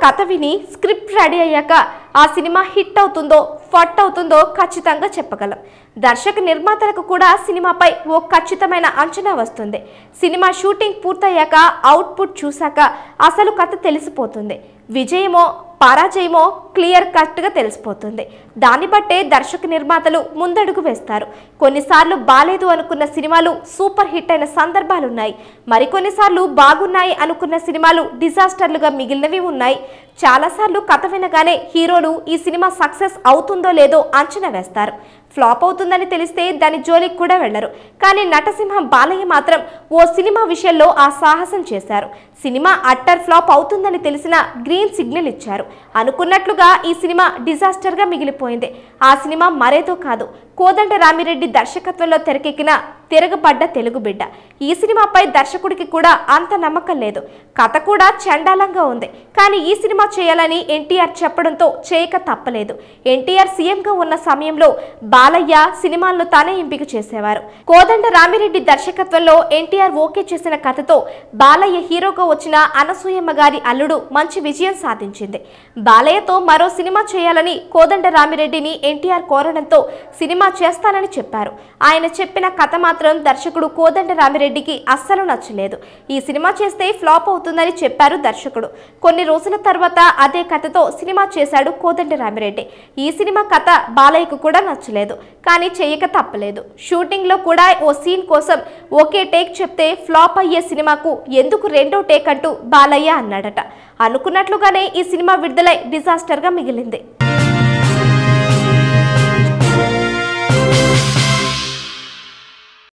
కథ విని script ready అయ్యాక ఆ సినిమా హిట్ అవుతుందో ఫట్ అవుతుందో ఖచ్చితంగా చెప్పగలం. దర్శక నిర్మాతలకు కూడా సినిమాపై ఓ ఖచ్చితమైన అంచనా వస్తుంది. సినిమా షూటింగ్ పూర్తయ్యాక అవుట్పుట్ చూశాక అసలు కథ తెలిసిపోతుంది. విజయమో పరాజయమో క్లియర్ కట్గా తెలిసిపోతుంది. దాన్ని బట్టే దర్శక నిర్మాతలు ముందడుగు వేస్తారు. కొన్నిసార్లు బాలేదు అనుకున్న సినిమాలు సూపర్ హిట్ అయిన సందర్భాలున్నాయి. మరికొన్నిసార్లు బాగున్నాయి అనుకున్న సినిమాలు డిజాస్టర్లుగా మిగిలినవి ఉన్నాయి. చాలాసార్లు కథ వినగానే హీరోలు ఈ సినిమా సక్సెస్ అవుతుందో లేదో అంచనా వేస్తారు. ఫ్లాప్ అవుతుందని తెలిస్తే దాని జోలికి కూడా వెళ్లరు. కానీ నటసింహం బాలయ్య మాత్రం ఓ సినిమా విషయంలో ఆ సాహసం చేశారు. సినిమా అట్టర్ ఫ్లాప్ అవుతుందని తెలిసిన గ్రీన్ సిగ్నల్ ఇచ్చారు. అనుకున్నట్లుగా ఈ సినిమా డిజాస్టర్గా మిగిలిపోయింది. ఆ సినిమా మరేదో కాదు, కోదండ రామిరెడ్డి దర్శకత్వంలో తెరకెక్కిన తిరగబడ్డ తెలుగు బిడ్డ. ఈ సినిమాపై దర్శకుడికి కూడా అంత నమ్మకం లేదు. కథ కూడా చండాలంగా ఉంది. కానీ ఈ సినిమా చేయాలని ఎన్టీఆర్ చెప్పడంతో చేయక తప్పలేదు. ఎన్టీఆర్ సీఎంగా ఉన్న సమయంలో బాలయ్య సినిమాలను తానే ఎంపిక చేసేవారు. కోదండ రామిరెడ్డి దర్శకత్వంలో ఎన్టీఆర్ ఓకే చేసిన కథతో బాలయ్య హీరోగా వచ్చిన అనసూయమ్మ గారి అల్లుడు మంచి విజయం సాధించింది. బాలయ్యతో మరో సినిమా చేయాలని కోదండ రామిరెడ్డిని ఎన్టీఆర్ కోరడంతో సినిమా చేస్తానని చెప్పారు. ఆయన చెప్పిన కథ మాత్రం దర్శకుడు కోదండ రామిరెడ్డికి అస్సలు నచ్చలేదు. ఈ సినిమా చేస్తే ఫ్లాప్ అవుతుందని చెప్పారు దర్శకుడు. కొన్ని రోజుల తర్వాత అదే కథతో సినిమా చేశాడు కోదండ రామిరెడ్డి. ఈ సినిమా కథ బాలయ్యకు కూడా నచ్చలేదు. కానీ చేయక తప్పలేదు. షూటింగ్ లో కూడా ఓ సీన్ కోసం ఒకే టేక్ చెప్తే ఫ్లాప్ అయ్యే సినిమాకు ఎందుకు రెండో టేక్ అంటూ బాలయ్య అన్నాడట. అనుకున్నట్లుగానే ఈ సినిమా విడుదలై డిజాస్టర్ గా మిగిలింది.